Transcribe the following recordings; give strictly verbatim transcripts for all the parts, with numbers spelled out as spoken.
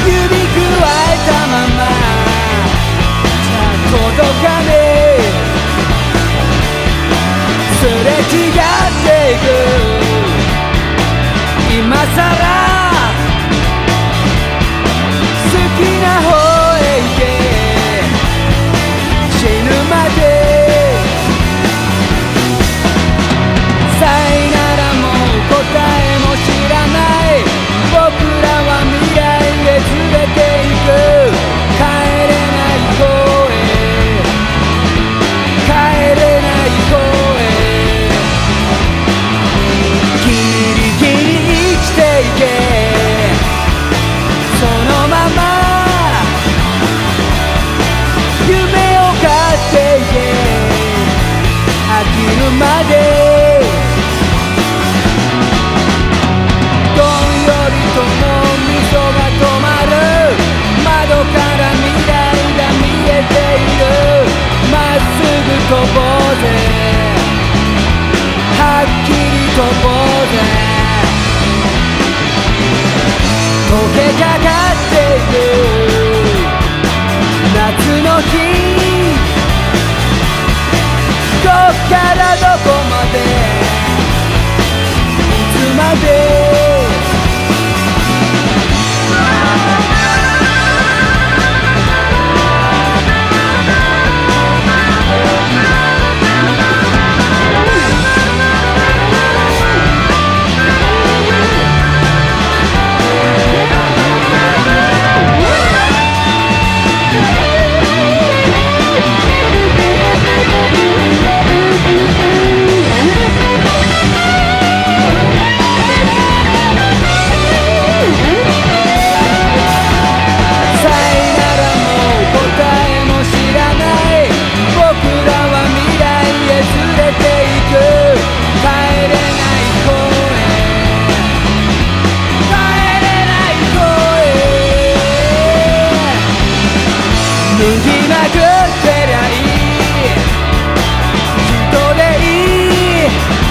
指くわえたままじゃ届かねえ、すれ違っていく今さら好きな方へ行け死ぬまでさいならもう答えも知らない僕らは未来へ連れて行く帰れない方へ帰れない方へギリギリ生きていけそのまま夢を買っていけ飽きるまでどんよりと脳みそが止まる窓から未来が見えているまっすぐ飛ぼうぜはっきり飛ぼうぜ溶けかかっていく夏の日こっからどこまでいつまで脱ぎまくってりゃいい人でいい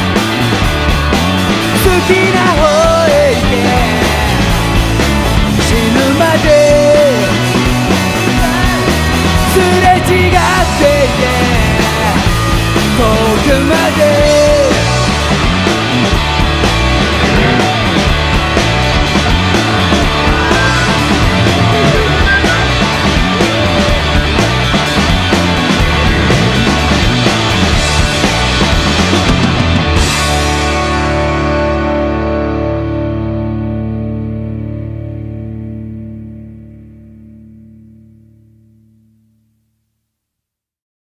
好きな方へ行け死ぬまですれ違っていけ遠くまで